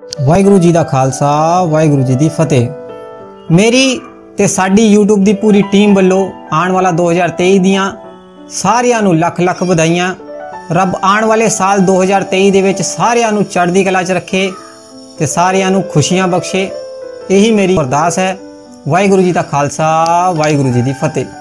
ਵਾਹਿਗੁਰੂ ਜੀ ਦਾ ਖਾਲਸਾ ਵਾਹਿਗੁਰੂ ਜੀ ਦੀ ਫਤਿਹ। ਮੇਰੀ ਤੇ ਸਾਡੀ YouTube ਦੀ ਪੂਰੀ ਟੀਮ ਵੱਲੋਂ ਆਉਣ ਵਾਲਾ 2023 ਦੀਆਂ ਸਾਰਿਆਂ ਨੂੰ ਲੱਖ ਲੱਖ ਵਧਾਈਆਂ। ਰੱਬ ਆਉਣ ਵਾਲੇ ਸਾਲ 2023 ਦੇ ਵਿੱਚ ਸਾਰਿਆਂ ਨੂੰ ਚੜ੍ਹਦੀ ਕਲਾ 'ਚ ਰੱਖੇ ਤੇ ਸਾਰਿਆਂ ਨੂੰ ਖੁਸ਼ੀਆਂ ਬਖਸ਼ੇ। ਇਹੀ ਮੇਰੀ ਅਰਦਾਸ ਹੈ। ਵਾਹਿਗੁਰੂ ਜੀ ਦਾ ਖਾਲਸਾ ਵਾਹਿਗੁਰੂ ਜੀ ਦੀ ਫਤਿਹ।